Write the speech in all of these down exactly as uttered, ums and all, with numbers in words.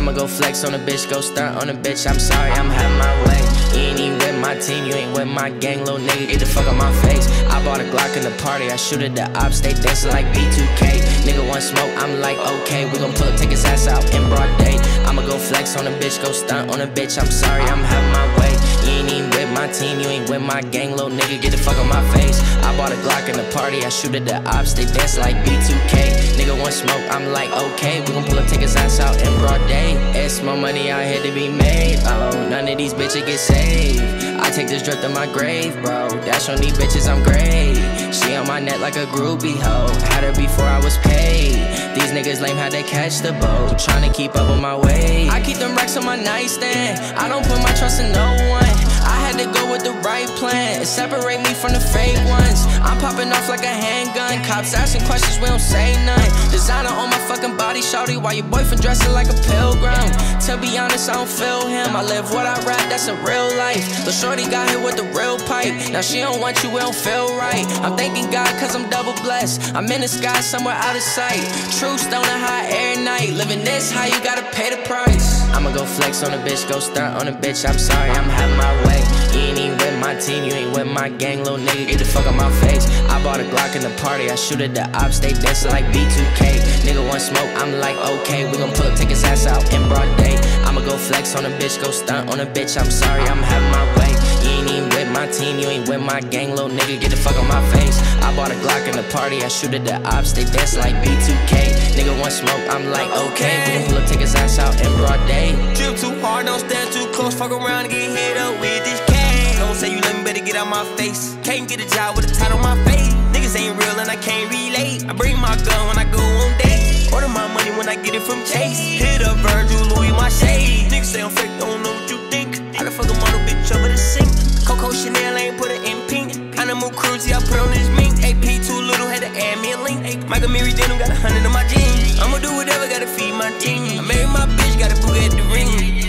I'ma go flex on a bitch, go stunt on a bitch. I'm sorry, I'm having my way. You ain't even with my team, you ain't with my gang, little nigga, get the fuck out my face. I bought a Glock in the party, I shoot at the ops, they dancing like B two K. Nigga want smoke, I'm like, okay, we gon' pull up, take his ass out in broad day. I'ma go flex on a bitch, go stunt on a bitch. I'm sorry, I'm having my way. You ain't even with my team, you ain't with my gang, little nigga, get the fuck on my face. I bought a Glock in the party, I shoot at the ops, they dancing like B two K. Nigga want smoke, I'm like, okay, we gon' pull up, take his ass out in broad day. It's more money out here to be made, oh, none of these bitches get saved. I take this drip to my grave, bro, dash on these bitches, I'm great. She on my neck like a groupie hoe, had her before I was paid. These niggas lame, had to catch the boat, tryna keep up with my weight. I keep them racks on my nightstand, I don't put my trust in no one. I had to go with the right plan and separate me from the fake ones. I'm popping off like a handgun, cops asking questions, we don't say none. Designer on my fucking body, shawty, while your boyfriend dressing like a pilgrim. To be honest, I don't feel him, I live what I rap, that's a real life. The shorty got hit with the real pipe, now she don't want you, it don't feel right. I'm thanking God cause I'm double blessed, I'm in the sky somewhere out of sight. True stoner high every night, living this how you gotta pay the price. I'ma go flex on a bitch, go stunt on a bitch, I'm sorry, I'm having my way. You ain't even with my team, you ain't with my gang, little nigga, get the fuck out my face. I bought a Glock in the party, I shoot at the ops, they dancing like B two K. Nigga want smoke, I'm like, okay, we gon' pull up, take his ass out in broad day. I'ma go flex on a bitch, go stunt on a bitch, I'm sorry, I'm having my way. You ain't even with my team, you ain't with my gang, little nigga, get the fuck out my face. I bought a Glock in the party, I shoot at the ops, they dancing like B two K. Nigga want smoke, I'm like, okay, we gon' pull up, take his ass out in broad day. Drip too hard, don't stand too close, fuck around and get hit up with this cash. Don't say you let me, better get out my face. Can't get a job with a tat on my face. Niggas ain't real and I can't relate. I bring my gun when I go on dates. Order my money when I get it from Chase. Hit up Virgil, Louis, my shade. Niggas say I'm fake, don't know what you think. I done fuck a model bitch over the sink. Coco Chanel ain't put it in pink. Animal cruelty, I put on this mink. A P too little, had to add me a link. Michael Mary Denim got a hundred in my jeans. I'ma do whatever, gotta feed my team. I married my bitch, got a boogie at the ring.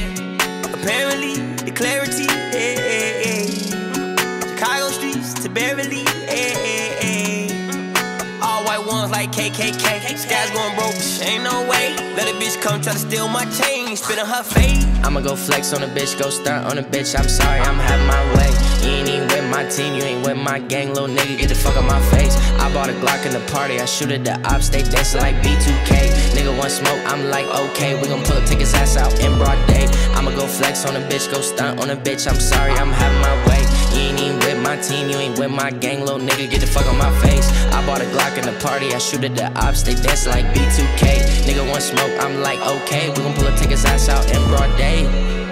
Apparently, the clarity, eh, eh, eh. Chicago streets to Beverly, eh, eh, eh. All white ones like K K K. Skies going broke, bitch, ain't no way. Let a bitch come try to steal my chain, spit on her face. I'ma go flex on a bitch, go stunt on a bitch, I'm sorry, I'm having my way. You ain't even with my team, you ain't with my gang, little nigga, get the fuck out my face. I bought a Glock in the party, I shoot at the ops, they dancing like B two K. Nigga want smoke, I'm like, okay, we gon' pull up, take his ass out in broad day. I'ma go flex on a bitch, go stunt on a bitch, I'm sorry, I'm having my way. You ain't even with my team, you ain't with my gang, little nigga, get the fuck on my face. I bought a Glock in the party, I shoot at the ops, they dancing like B two K. Nigga want smoke, I'm like, okay, we gon' pull up, take his ass out in broad day.